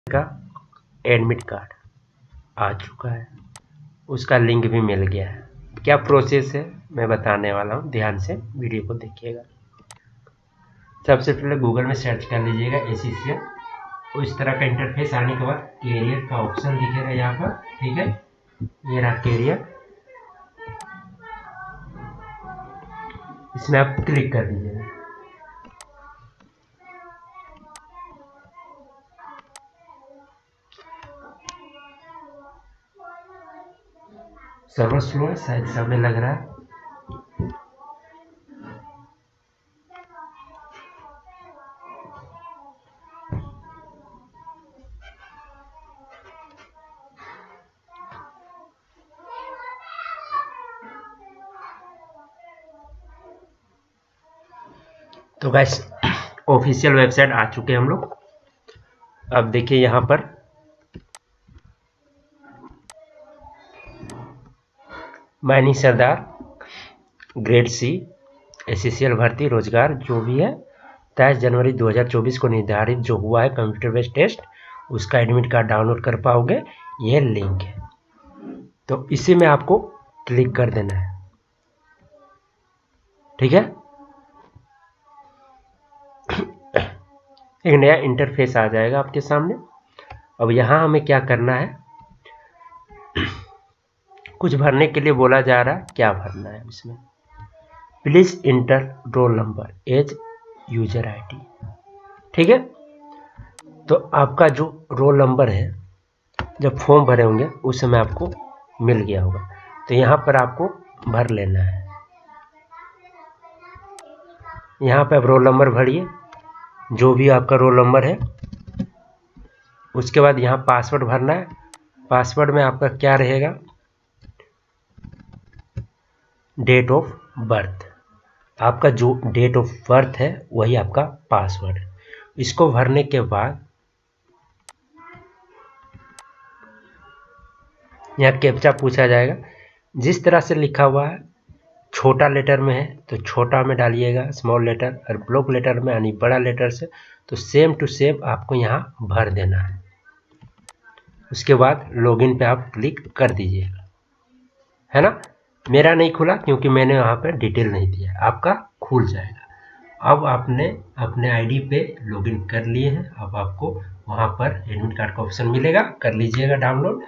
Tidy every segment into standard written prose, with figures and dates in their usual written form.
का admit card आ चुका है, उसका लिंक भी मिल गया है। क्या प्रोसेस है मैं बताने वाला हूँ, ध्यान से वीडियो को देखिएगा। सबसे पहले गूगल में सर्च कर लीजिएगा ACCL। इस तरह का इंटरफेस आने के बाद कैरियर का ऑप्शन दिखेगा यहाँ पर, ठीक है। ये रहा कैरियर, इसमें आप क्लिक कर दीजिएगा। सर्वर स्लो है, शायद समय लग रहा है। तो गाइस ऑफिशियल वेबसाइट आ चुके हैं हम लोग। अब देखिए यहाँ पर माइनिंग सरदार ग्रेड C ACCL भर्ती रोजगार जो भी है 23 जनवरी 2024 को निर्धारित जो हुआ है कंप्यूटर बेस्ड टेस्ट, उसका एडमिट कार्ड डाउनलोड कर पाओगे। ये लिंक है, तो इसी में आपको क्लिक कर देना है, ठीक है। एक नया इंटरफेस आ जाएगा आपके सामने। अब यहाँ हमें क्या करना है, कुछ भरने के लिए बोला जा रहा है। क्या भरना है इसमें, please enter roll number as user ID, ठीक है। तो आपका जो रोल नंबर है जब फॉर्म भरे होंगे उस समय आपको मिल गया होगा, तो यहाँ पर आपको भर लेना है। यहाँ पे आप रोल नंबर भरिए, जो भी आपका रोल नंबर है। उसके बाद यहाँ पासवर्ड भरना है। पासवर्ड में आपका क्या रहेगा, डेट ऑफ बर्थ, आपका जो डेट ऑफ बर्थ है वही आपका पासवर्ड है। इसको भरने के बाद यहाँ कैप्चा पूछा जाएगा। जिस तरह से लिखा हुआ है, छोटा लेटर में है तो छोटा में डालिएगा स्मॉल लेटर, और ब्लॉक लेटर में यानी बड़ा लेटर से, तो सेम टू सेम आपको यहाँ भर देना है। उसके बाद लॉगिन पे आप क्लिक कर दीजिएगा, है ना। मेरा नहीं खुला क्योंकि मैंने वहाँ पे डिटेल नहीं दिया, आपका खुल जाएगा। अब आपने अपने ID पे लॉगिन कर लिए हैं, अब आपको वहाँ पर एडमिट कार्ड का ऑप्शन मिलेगा, कर लीजिएगा डाउनलोड।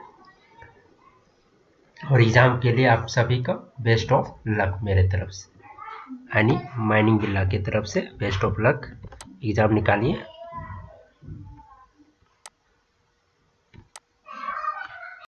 और एग्ज़ाम के लिए आप सभी का बेस्ट ऑफ लक मेरे तरफ से, यानी माइनिंग बिल्ला की तरफ से बेस्ट ऑफ लक। एग्ज़ाम निकालिए।